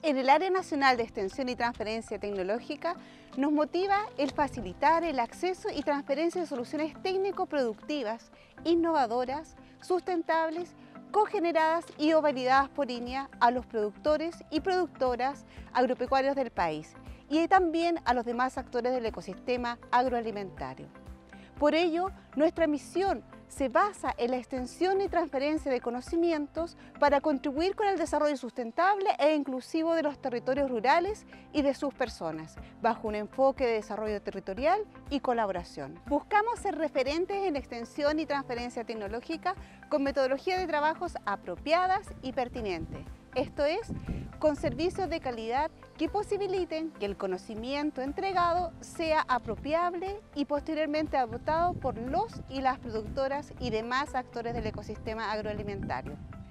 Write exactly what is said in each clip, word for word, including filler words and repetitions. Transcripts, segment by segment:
En el Área Nacional de Extensión y Transferencia Tecnológica nos motiva el facilitar el acceso y transferencia de soluciones técnico-productivas, innovadoras, sustentables, cogeneradas y o validadas por I N E A a los productores y productoras agropecuarios del país y también a los demás actores del ecosistema agroalimentario. Por ello, nuestra misión se basa en la extensión y transferencia de conocimientos para contribuir con el desarrollo sustentable e inclusivo de los territorios rurales y de sus personas, bajo un enfoque de desarrollo territorial y colaboración. Buscamos ser referentes en extensión y transferencia tecnológica con metodología de trabajos apropiadas y pertinentes. Esto es, con servicios de calidad que posibiliten que el conocimiento entregado sea apropiable y posteriormente adoptado por los y las productoras y demás actores del ecosistema agroalimentario.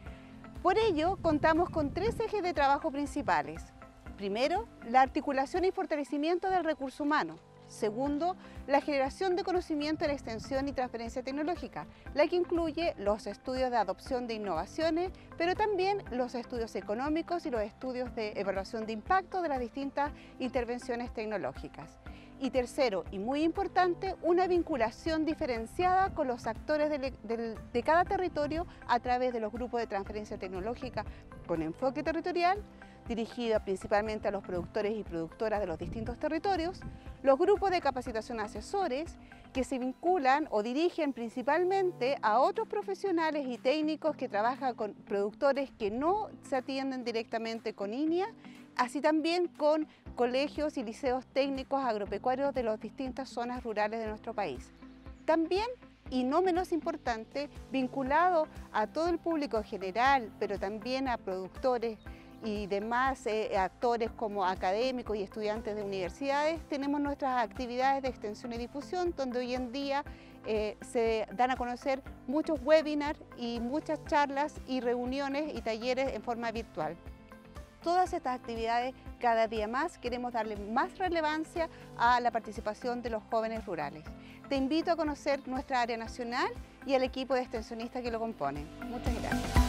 Por ello, contamos con tres ejes de trabajo principales. Primero, la articulación y fortalecimiento del recurso humano. Segundo, la generación de conocimiento en extensión y transferencia tecnológica, la que incluye los estudios de adopción de innovaciones, pero también los estudios económicos y los estudios de evaluación de impacto de las distintas intervenciones tecnológicas. Y tercero, y muy importante, una vinculación diferenciada con los actores de, de, de cada territorio a través de los grupos de transferencia tecnológica con enfoque territorial, dirigida principalmente a los productores y productoras de los distintos territorios, los grupos de capacitación asesores que se vinculan o dirigen principalmente a otros profesionales y técnicos que trabajan con productores que no se atienden directamente con I N E A, así también con colegios y liceos técnicos agropecuarios de las distintas zonas rurales de nuestro país. También, y no menos importante, vinculado a todo el público general, pero también a productores y demás eh, actores como académicos y estudiantes de universidades, tenemos nuestras actividades de extensión y difusión, donde hoy en día eh, se dan a conocer muchos webinars y muchas charlas y reuniones y talleres en forma virtual. Todas estas actividades, cada día más, queremos darle más relevancia a la participación de los jóvenes rurales. Te invito a conocer nuestra área nacional y al equipo de extensionistas que lo componen. Muchas gracias.